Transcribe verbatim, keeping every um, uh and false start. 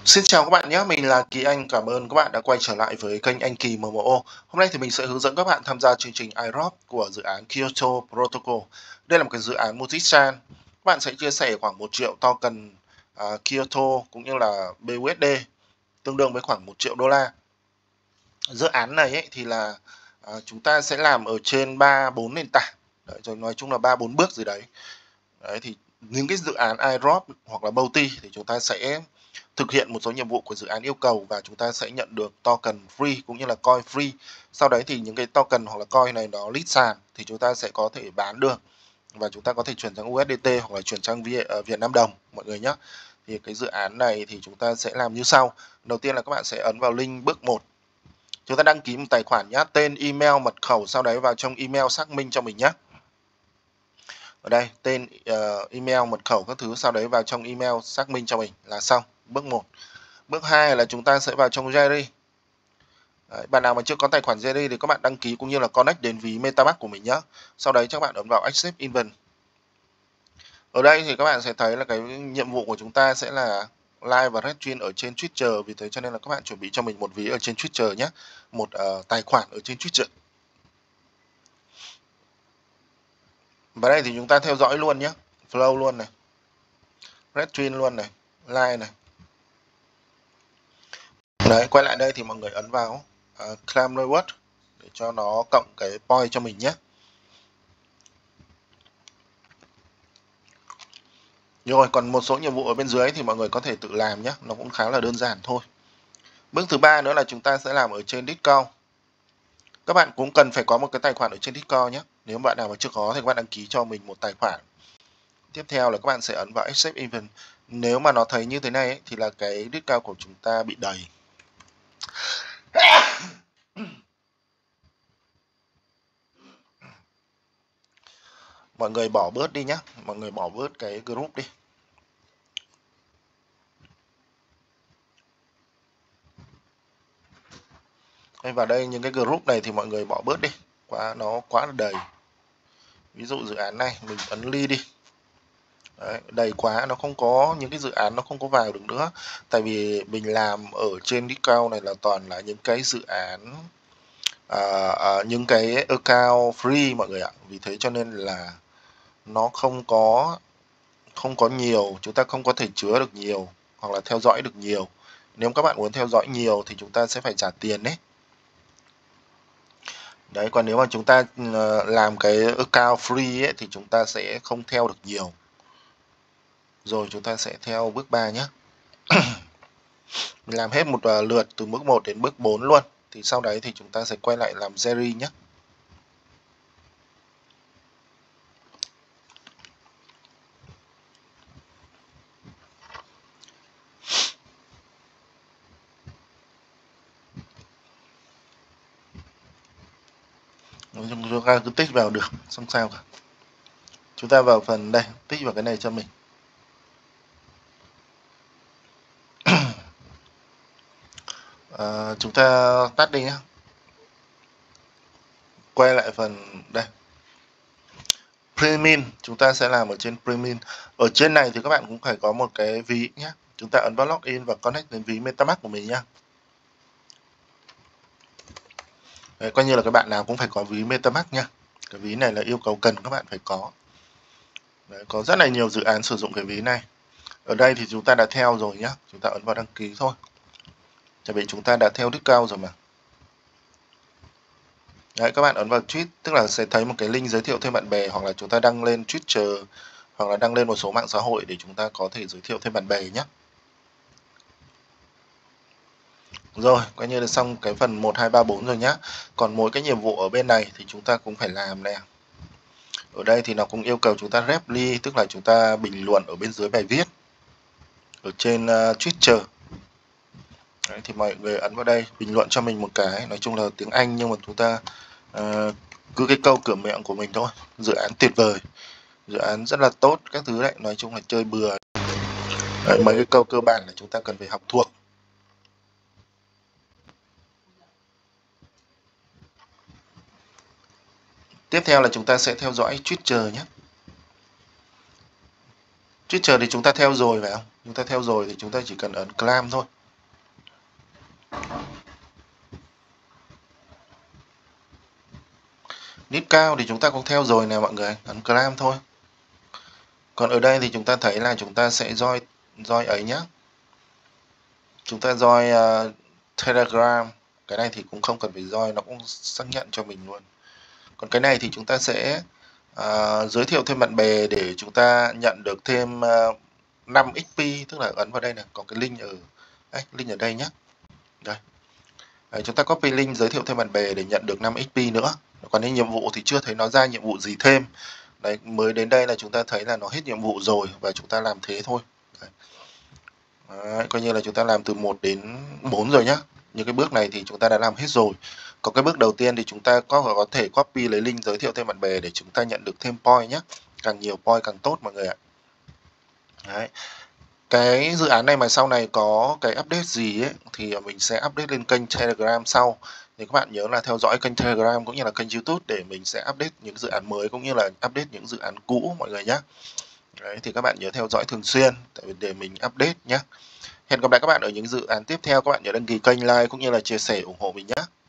Xin chào các bạn nhé, mình là Kỳ Anh. Cảm ơn các bạn đã quay trở lại với kênh Anh Kỳ em em o. Hôm nay thì mình sẽ hướng dẫn các bạn tham gia chương trình i rop của dự án Kyoto Protocol. Đây là một cái dự án multi-chain. Các bạn sẽ chia sẻ khoảng một triệu token uh, Kyoto cũng như là B U S D, tương đương với khoảng một triệu đô la. Dự án này ấy, thì là uh, chúng ta sẽ làm ở trên ba bốn nền tảng. Đấy, rồi nói chung là ba bốn bước gì đấy. Đấy thì những cái dự án i rop hoặc là multi thì chúng ta sẽ thực hiện một số nhiệm vụ của dự án yêu cầu và chúng ta sẽ nhận được token free cũng như là coin free. Sau đấy thì những cái token hoặc là coin này nó list sàn thì chúng ta sẽ có thể bán được và chúng ta có thể chuyển sang U S D T hoặc là chuyển sang Việt Nam đồng mọi người nhé. Thì cái dự án này thì chúng ta sẽ làm như sau. Đầu tiên là các bạn sẽ ấn vào link bước một. Chúng ta đăng ký một tài khoản nhé, tên, email, mật khẩu, sau đấy vào trong email xác minh cho mình nhé. Ở đây tên, uh, email, mật khẩu các thứ, sau đấy vào trong email xác minh cho mình là xong. Bước một. Bước hai là chúng ta sẽ vào trong Jerry. Đấy, bạn nào mà chưa có tài khoản Jerry thì các bạn đăng ký cũng như là connect đến ví MetaMask của mình nhé. Sau đấy các bạn ấn vào Accept Invite. Ở đây thì các bạn sẽ thấy là cái nhiệm vụ của chúng ta sẽ là live và retweet ở trên Twitter. Vì thế cho nên là các bạn chuẩn bị cho mình một ví ở trên Twitter nhé. Một uh, tài khoản ở trên Twitter. Và đây thì chúng ta theo dõi luôn nhé. Flow luôn này. Retweet luôn này. Like này. Đấy, quay lại đây thì mọi người ấn vào uh, Claim Reward để cho nó cộng cái point cho mình nhé. Rồi, còn một số nhiệm vụ ở bên dưới thì mọi người có thể tự làm nhé, nó cũng khá là đơn giản thôi. Bước thứ ba nữa là chúng ta sẽ làm ở trên Discord. Các bạn cũng cần phải có một cái tài khoản ở trên Discord nhé. Nếu bạn nào mà chưa có thì các bạn đăng ký cho mình một tài khoản. Tiếp theo là các bạn sẽ ấn vào Accept Event. Nếu mà nó thấy như thế này ấy, thì là cái Discord của chúng ta bị đầy. Mọi người bỏ bớt đi nhé, mọi người bỏ bớt cái group đi. Và đây những cái group này thì mọi người bỏ bớt đi, quá nó quá là đầy. Ví dụ dự án này mình ấn ly đi. Đấy, đầy quá, nó không có những cái dự án nó không có vào được nữa. Tại vì mình làm ở trên Discord này là toàn là những cái dự án à, à, những cái account free mọi người ạ. Vì thế cho nên là nó không có không có nhiều, chúng ta không có thể chứa được nhiều hoặc là theo dõi được nhiều. Nếu các bạn muốn theo dõi nhiều thì chúng ta sẽ phải trả tiền đấy. Đấy, còn nếu mà chúng ta làm cái account free ấy, thì chúng ta sẽ không theo được nhiều. Rồi chúng ta sẽ theo bước ba nhé. Mình làm hết một lượt từ bước một đến bước bốn luôn. Thì sau đấy thì chúng ta sẽ quay lại làm Jerry nhé. Chúng ta cứ tích vào được, không sao cả. Chúng ta vào phần đây, tích vào cái này cho mình. À, chúng ta tắt đi nhé. Quay lại phần đây. Premin, chúng ta sẽ làm ở trên Premin. Ở trên này thì các bạn cũng phải có một cái ví nhé. Chúng ta ấn vào login và connect đến ví MetaMask của mình nhé. Đấy, coi như là các bạn nào cũng phải có ví MetaMask nha. Cái ví này là yêu cầu cần các bạn phải có. Đấy, có rất là nhiều dự án sử dụng cái ví này. Ở đây thì chúng ta đã theo rồi nhé. Chúng ta ấn vào đăng ký thôi. Tại vì chúng ta đã theo Discord rồi mà. Đấy, các bạn ấn vào tweet, tức là sẽ thấy một cái link giới thiệu thêm bạn bè, hoặc là chúng ta đăng lên Twitter hoặc là đăng lên một số mạng xã hội để chúng ta có thể giới thiệu thêm bạn bè nhé. Rồi, coi như là xong cái phần một, hai, ba, bốn rồi nhá. Còn mỗi cái nhiệm vụ ở bên này thì chúng ta cũng phải làm nè. Ở đây thì nó cũng yêu cầu chúng ta reply, tức là chúng ta bình luận ở bên dưới bài viết ở trên uh, Twitter. Đấy, thì mọi người ấn vào đây bình luận cho mình một cái, nói chung là tiếng Anh nhưng mà chúng ta uh, cứ cái câu cửa miệng của mình thôi. Dự án tuyệt vời, dự án rất là tốt các thứ đấy, nói chung là chơi bừa. Đấy, mấy cái câu cơ bản là chúng ta cần phải học thuộc. Tiếp theo là chúng ta sẽ theo dõi Twitter nhé. Twitter thì chúng ta theo rồi phải không? Chúng ta theo rồi thì chúng ta chỉ cần ấn claim thôi. Nít cao thì chúng ta cũng theo rồi nè mọi người, ấn clam thôi. Còn ở đây thì chúng ta thấy là chúng ta sẽ join join ấy nhá. Chúng ta join uh, Telegram. Cái này thì cũng không cần phải join, nó cũng xác nhận cho mình luôn. Còn cái này thì chúng ta sẽ uh, giới thiệu thêm bạn bè để chúng ta nhận được thêm uh, năm ích pê, tức là ấn vào đây này, có cái link ở đấy, link ở đây nhé. Đây. Đấy, chúng ta copy link giới thiệu thêm bạn bè để nhận được năm ích pê nữa. Còn những nhiệm vụ thì chưa thấy nó ra nhiệm vụ gì thêm. Đấy, mới đến đây là chúng ta thấy là nó hết nhiệm vụ rồi và chúng ta làm thế thôi. Đấy. Đấy, coi như là chúng ta làm từ một đến bốn rồi nhá. Những cái bước này thì chúng ta đã làm hết rồi. Còn cái bước đầu tiên thì chúng ta có có thể copy lấy link giới thiệu thêm bạn bè để chúng ta nhận được thêm point nhé. Càng nhiều point càng tốt mọi người ạ. Đấy. Cái dự án này mà sau này có cái update gì ấy thì mình sẽ update lên kênh Telegram sau. Thì các bạn nhớ là theo dõi kênh Telegram cũng như là kênh YouTube để mình sẽ update những dự án mới cũng như là update những dự án cũ mọi người nhé. Đấy, thì các bạn nhớ theo dõi thường xuyên để mình update nhé. Hẹn gặp lại các bạn ở những dự án tiếp theo. Các bạn nhớ đăng ký kênh, like cũng như là chia sẻ ủng hộ mình nhé.